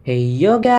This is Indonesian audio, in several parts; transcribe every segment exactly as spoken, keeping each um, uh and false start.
Hey yo guys,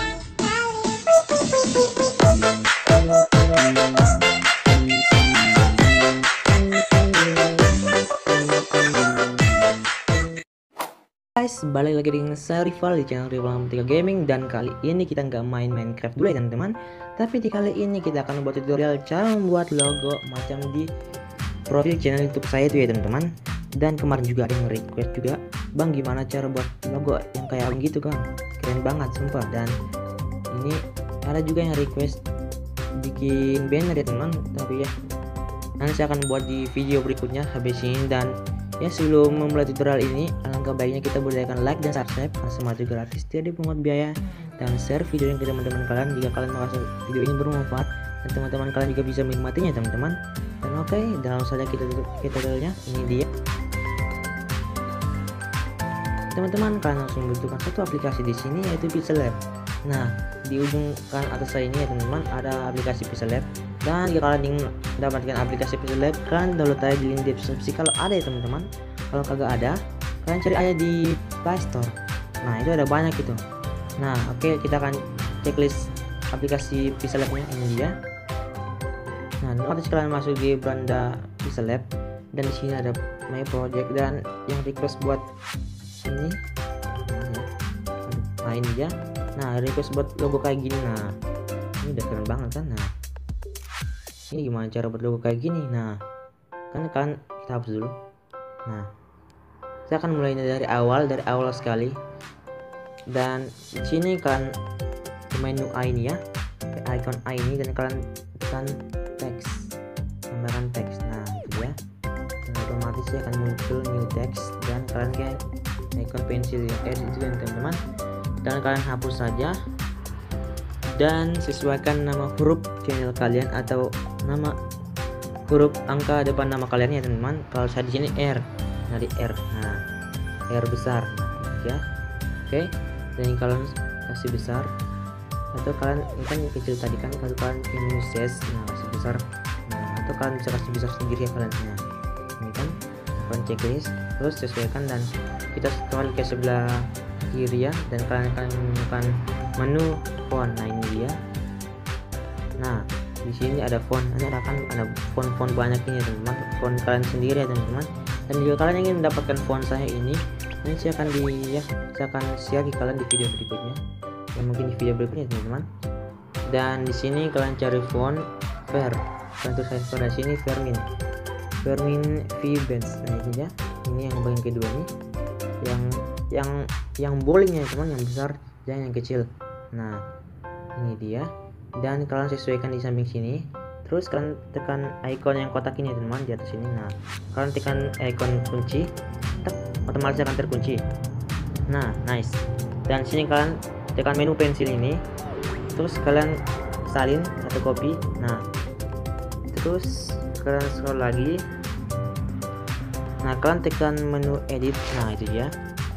balik lagi dengan saya Rival di channel Rival tiga Gaming. Dan kali ini kita nggak main Minecraft dulu ya teman-teman, tapi di kali ini kita akan membuat tutorial cara membuat logo macam di profil channel YouTube saya itu ya teman-teman. Dan kemarin juga ada yang request juga, bang gimana cara buat logo yang kayak gitu kan, keren banget sumpah. Dan ini ada juga yang request bikin banner ya teman, tapi ya nanti saya akan buat di video berikutnya habis ini. Dan ya sebelum memulai tutorial ini, alangkah baiknya kita berikan like dan subscribe karena semua itu gratis, tidak dipungut biaya, dan share video ini ke teman-teman kalian jika kalian merasa video ini bermanfaat dan teman-teman kalian juga bisa menikmatinya teman-teman. Dan oke, okay, dalam saja kita tutup tutorialnya. Ini dia teman-teman, kalian langsung membutuhkan satu aplikasi di sini yaitu Pixellab. Nah, di ujung kanan atas saya ini ya teman-teman ada aplikasi Pixellab. Dan jika kalian ingin mendapatkan aplikasi Pixellab, kalian download aja di link deskripsi kalau ada ya teman-teman. Kalau kagak ada, kalian cari aja di Play Store. Nah, itu ada banyak itu. Nah, oke, okay, kita akan checklist aplikasi Pixellabnya. Ini dia. Nah, nanti kalian masuk di beranda Pixellab, dan di sini ada My Project dan yang request buat ini. Nah, ini dia. Nah, request buat logo kayak gini. Nah, ini udah keren banget kan. Nah, ini gimana cara buat logo kayak gini. Nah, kan kan kita hapus dulu. Nah, saya akan mulai dari awal dari awal sekali. Dan di sini kan menu A ini ya, icon A ini, dan kalian tekan teks, tambahkan teks. Nah, itu ya, dan otomatis ya akan muncul new text, dan kalian kayak icon pensil ya, kayak itu ya teman-teman. Dan kalian hapus saja dan sesuaikan nama huruf channel kalian atau nama huruf angka depan nama kalian ya teman-teman. Kalau saya di sini R, nah di R, nah R besar, nah, ya, oke. Dan kalian kasih besar, atau kalian ini kan kecil tadi kan, kalau kalian ingin size, nah kasih besar, nah atau kalian bisa kasih besar sendiri ya kalian. Nah, ini kan kalian checklist, terus sesuaikan dan kita scroll ke sebelah kiri ya, dan kalian akan menemukan menu font. Nah, ini dia. Nah, di sini ada font, ini akan ada font-font banyak ini teman-teman, font kalian sendiri ya teman-teman. Dan jika kalian ingin mendapatkan font saya ini, nanti saya akan di ya saya akan share di kalian di video berikutnya, ya mungkin di video berikutnya teman-teman. Dan di sini kalian cari font Ver, kalian tulis saya pada sini Vermin, Vermin Vibens. Nah, ini ya, ini yang bagian kedua nih, yang yang yang bowlingnya teman, yang besar jangan yang kecil. Nah, ini dia. Dan kalian sesuaikan di samping sini, terus kalian tekan icon yang kotak ini teman di atas sini. Nah, kalian tekan icon kunci, tek, otomatis akan terkunci. Nah, nice. Dan sini kalian tekan menu pensil ini, terus kalian salin atau copy. Nah, terus kalian scroll lagi. Nah, kalian tekan menu edit. Nah, itu dia.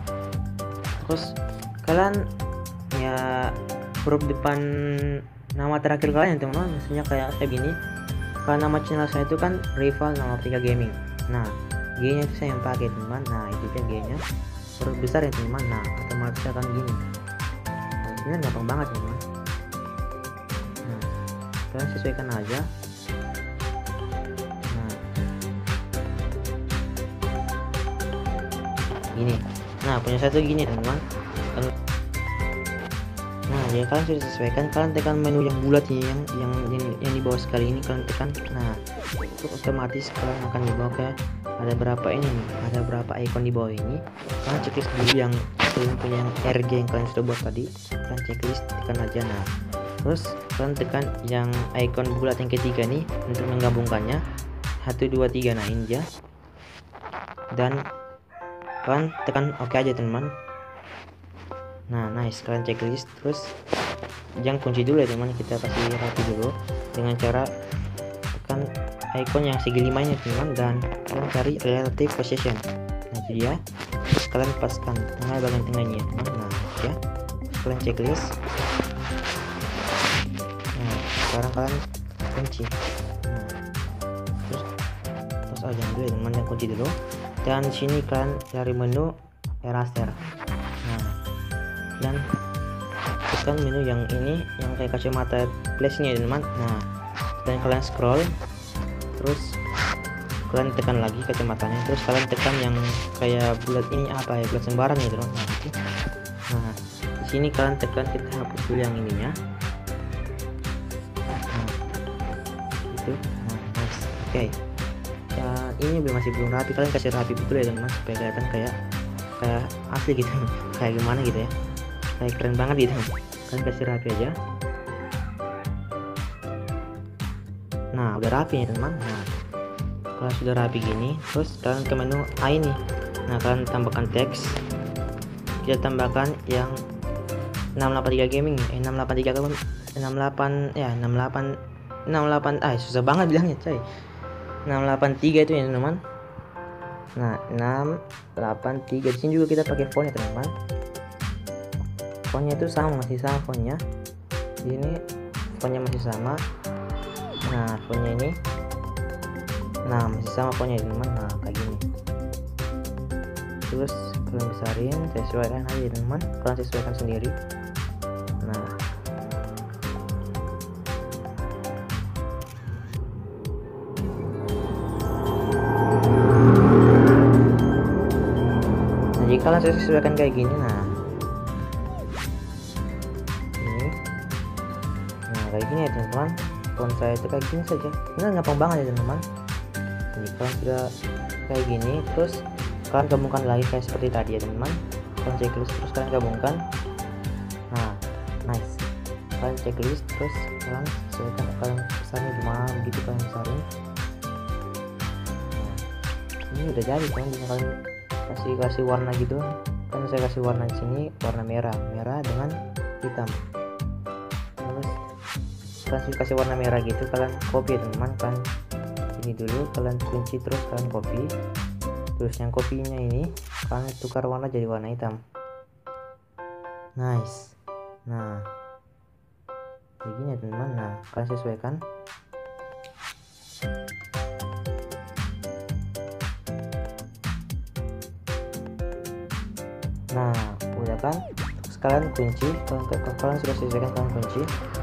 Terus kalian ya huruf depan nama terakhir kalian teman-teman, misalnya kayak kayak gini. Kalau nama channel saya itu kan Rival Nama tiga Gaming. Nah, G nya itu saya yang pakai teman. Nah, itu dia G nya huruf besar ya teman. Nah, otomatis akan gini. Nah, ini gampang banget teman. Nah, kalian sesuaikan aja. Nah, gini. Nah, punya satu gini teman-teman. Nah, ya kalian sudah sesuaikan, kalian tekan menu yang bulat ini, yang yang yang, yang di bawah sekali ini kalian tekan. Nah, itu otomatis kalian akan dibawa ke ada berapa ini nih, ada berapa icon di bawah ini. Kalian checklist dulu yang kalian punya yang R G yang kalian sudah buat tadi, kalian checklist tekan aja. Nah, terus kalian tekan yang icon bulat yang ketiga nih untuk menggabungkannya satu dua tiga. Nah, ini ya. Dan kalian tekan oke aja teman. Nah, nice, kalian checklist, terus jangan kunci dulu ya teman, kita kasih rapi dulu dengan cara tekan icon yang segi lima ini teman, dan kalian cari relative position. Nah, itu dia. Terus kalian paskan tengah bagian tengahnya teman. Nah, ya, kalian checklist. Nah, sekarang kalian kunci. Nah, terus terus aja dulu ya teman, yang kunci dulu. Dan sini kalian cari menu eraser. Nah, dan tekan menu yang ini yang kayak kacamata flashnya teman-teman. Nah dan kalian scroll terus kalian tekan lagi kacamatanya, terus kalian tekan yang kayak bulat ini apa ya, bulat sembarang ya teman. Nah, gitu. Nah di sini kalian tekan, kita hapus dulu yang ininya. Nah itu, nah nice. Oke okay. Ya ini belum masih belum rapi, kalian kasih rapi betul ya teman, supaya kelihatan kayak kayak asli gitu kayak gimana gitu ya, kayak keren banget gitu. Kalian kasih rapi aja. Nah udah rapi ya teman. Nah kalau sudah rapi gini, terus kalian ke menu A ini. Nah kalian tambahkan teks, kita tambahkan yang enam delapan tiga gaming, eh, enam delapan tiga kan enam delapan ya enam delapan enam delapan ah susah banget bilangnya coy. enam delapan tiga itu ya teman. Nah enam delapan tiga di sini juga kita pakai font ya teman. Fontnya itu sama, masih sama fontnya. Di sini fontnya masih sama. Nah fontnya ini, nah masih sama fontnya teman. Nah kayak gini. Terus kalian besarin, sesuaikan aja teman. Kalian sesuaikan sendiri. Nah jadi kalian sesuaikan kayak gini. Nah ini, nah kayak gini ya teman-teman. Font saya itu kayak gini saja, benar gampang banget ya teman-teman. Jadi kalian sudah kayak gini, terus kalian gabungkan lagi kayak seperti tadi ya teman-teman. Kalian checklist terus kalian gabungkan. Nah nice, kalian checklist terus kalian sesuaikan, kalian besarnya gimana begitu kalian besarin. Nah, ini udah jadi kan, bisa kalian kasih kasih warna gitu kan. Saya kasih warna di sini warna merah merah dengan hitam. Terus kalian kasih warna merah gitu, kalian copy ya teman-teman. Kan ini dulu kalian kunci, terus kalian copy, terus yang kopinya ini kalian tukar warna jadi warna hitam. Nice. Nah begini ya teman-teman. Nah kalian sesuaikan. Nah udah kan, terus kalian kunci, kalian, kalian sudah sesuaikan, kalian kunci.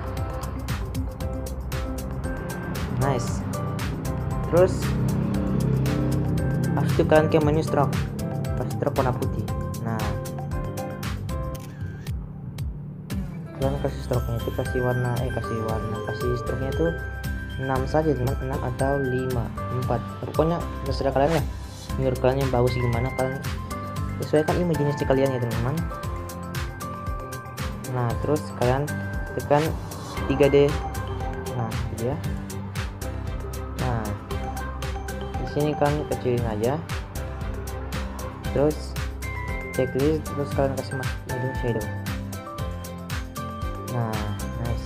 Nice. Terus habis itu kalian ke menu stroke, kasih stroke warna putih. Nah kalian kasih stroke nya itu kasih warna eh kasih warna kasih stroke nya itu enam saja teman, enam atau lima, empat, pokoknya terserah kalian ya, menurut kalian yang bagus gimana, kalian sesuaikan imajinasi kalian ya teman-teman. Nah terus kalian tekan tiga D. Nah gitu ya. Nah di sini kan kecilin aja, terus checklist, terus kalian kasih masuk menu shadow. Nah nice.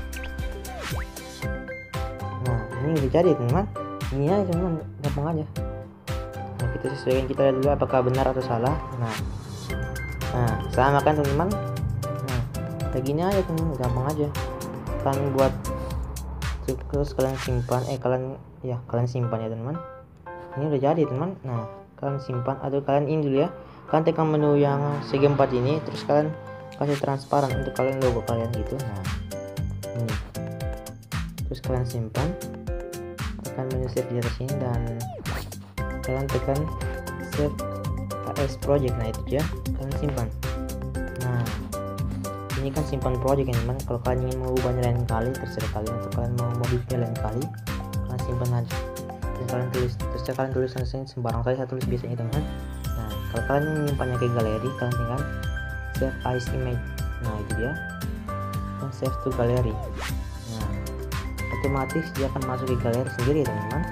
Nah ini udah jadi teman-teman. Ini aja teman-teman, gampang aja. Nah kita sesuaikan, kita lihat dulu apakah benar atau salah. Nah nah sama kan teman-teman. Nah kayak gini aja teman-teman, gampang aja. Kalian buat terus kalian simpan, eh kalian ya kalian simpan ya teman-teman. Ini udah jadi teman. Nah kalian simpan, atau kalian ini dulu ya, kalian tekan menu yang segi empat ini, terus kalian kasih transparan untuk kalian logo kalian gitu. Nah ini, terus kalian simpan, tekan menu save di atas sini, dan kalian tekan save as project. Nah itu ya, kalian simpan. Nah ini kan simpan project ya teman. Kalau kalian ingin mengubahnya lain kali, terserah kalian, atau kalian mau modifnya lain kali, kalian simpan aja. Dan kalian tulis, terus kalian tulis sembarang saja, saya tulis biasanya teman. Nah kalau kalian menyimpannya ke galeri, kalian tinggal save as image. Nah itu dia, dan save to gallery. Nah otomatis dia akan masuk ke galeri sendiri ya teman-teman.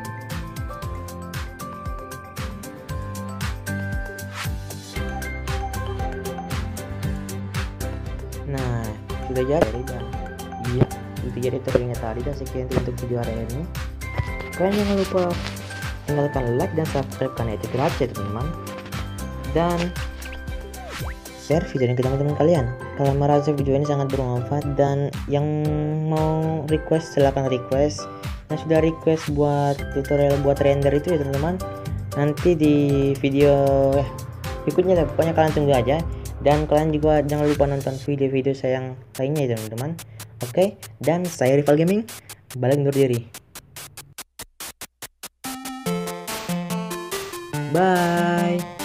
Nah sudah jadi, dan iya itu jadi tutorialnya tadi, dan sekian untuk video hari ini. Kalian jangan lupa tinggalkan like dan subscribe karena itu gratis ya teman-teman, dan share video ini ke teman-teman kalian kalau merasa video ini sangat bermanfaat. Dan yang mau request silahkan request. Nah sudah request buat tutorial buat render itu ya teman-teman, nanti di video berikutnya, pokoknya kalian tunggu aja. Dan kalian juga jangan lupa nonton video-video saya yang lainnya ya teman-teman. Oke, dan saya Rival Gaming balik undur diri. Bye.